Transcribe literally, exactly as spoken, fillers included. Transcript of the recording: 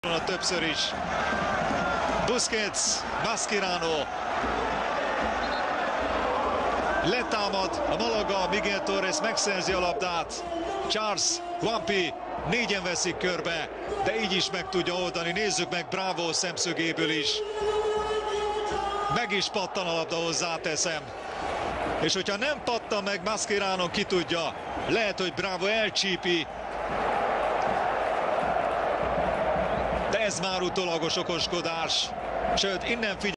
Többször is. Busquets, Mascherano. Letámad a Malaga, Miguel Torres megszerzi a labdát. Charles, Juanpi négyen veszik körbe, de így is meg tudja oldani. Nézzük meg Bravo szemszögéből is. Meg is pattan a labda, hozzáteszem. És hogyha nem pattan meg Mascherano, ki tudja, lehet, hogy Bravo elcsípi. De ez már utólagos okoskodás. Sőt, innen figyelj.